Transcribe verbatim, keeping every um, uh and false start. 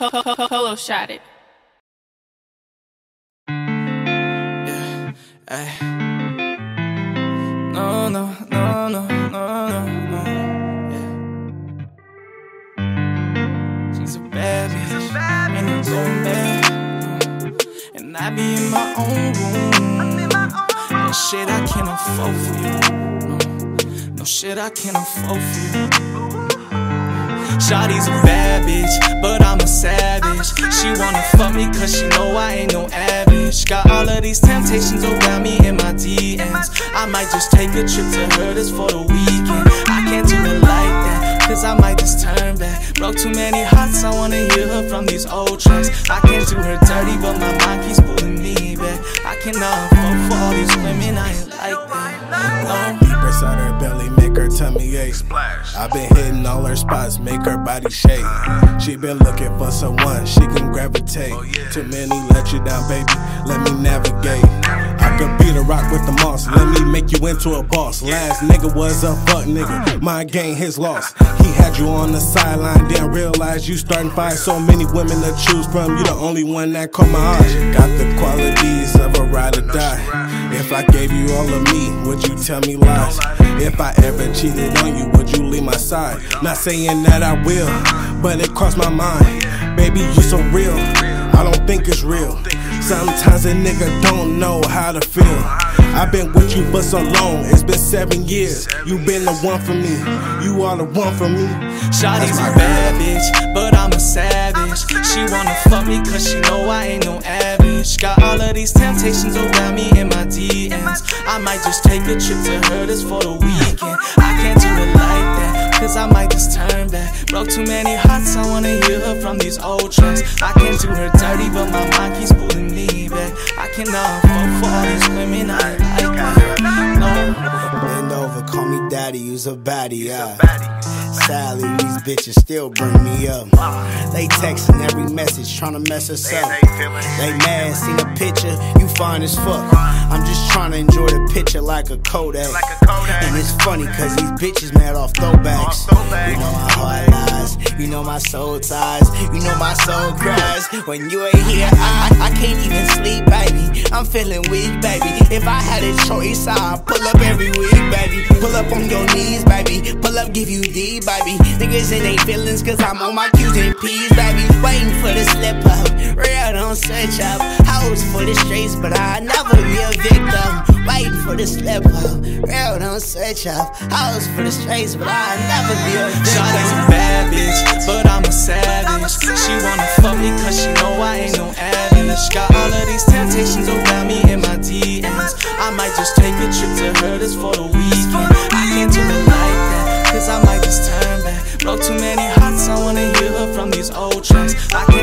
Polo shot it. Yeah, ay. No, no, no, no, no, no, no. Yeah. She's a bad bitch, and I'm going back. And I be in my own room. No shit I can't afford for you. No, no shit I can't afford for you. Shawty's a bad bitch, but I'm a savage. She wanna fuck me cause she know I ain't no average. Got all of these temptations around me in my D Ms. I might just take a trip to her just for the weekend. I can't do it like that, cause I might just turn back. Broke too many hearts, I wanna hear her from these old tracks. I can't do her dirty, but my mind keeps pulling me back. I cannot fuck for all these women, I ain't like that. No. Deep inside her belly, make her tummy ache. I've been hitting all her spots, make her body shake. She been looking for someone she can gravitate. Too many let you down, baby, let me navigate. I could beat a rock with the moss, let me make you into a boss. Last nigga was a fuck nigga, my game his loss. He had you on the sideline, didn't realize you starting fight. So many women to choose from, you the only one that caught my eye. Got the qualities of a ride or die. If I gave you all of me, would you tell me lies? If I ever cheated on you, would you leave my side? Not saying that I will, but it crossed my mind. Baby, you so real, I don't think it's real. Sometimes a nigga don't know how to feel. I've been with you for so long, it's been seven years. You been the one for me, you are the one for me. Shawty's a bad bitch, but I'm a savage. She wanna fuck me cause she know I ain't no average. Got all of these temptations around me in my D Ms. I might just take a trip to her just for the weekend. I can't do it like that, cause I might just turn back. Broke too many hearts, I wanna hear her from these old tracks. I can't do her dirty, but my mind keeps pulling me back. I cannot fall for all these women, I ain't like that. No. Bend over, call me daddy, you's a baddie, yeah. Sadly, these bitches still bring me up. They texting every message, tryna mess us up. They mad, seen a picture, you fine as fuck. I'm just tryna enjoy the picture like a Kodak. And it's funny cause these bitches mad off throwbacks. You know my heart lies, you know my soul ties, you know my soul cries. When you ain't here, I, I can't even sleep, baby. I'm feeling weak, baby. If I had a choice, I'd pull up every week, baby. Pull up on your knees, baby. Pull up, give you D, baby. Niggas in they feelings cause I'm on my Q's and P's, baby. Waiting for the slip up, real don't switch up. I was for the streets, but I never be a victim. Waiting for the slip up, real don't switch up. I was for the streets, but I never be a victim. Shawty's a bad bitch, but I'm a savage. She wanna fuck me cause she know I ain't no average. Got all of these temptations around me in my D Ms. I might just take a trip to her just for the weekend. I can't do it like that, cause I might just turn back. Broke too many hearts, I wanna hear her from these old tracks. I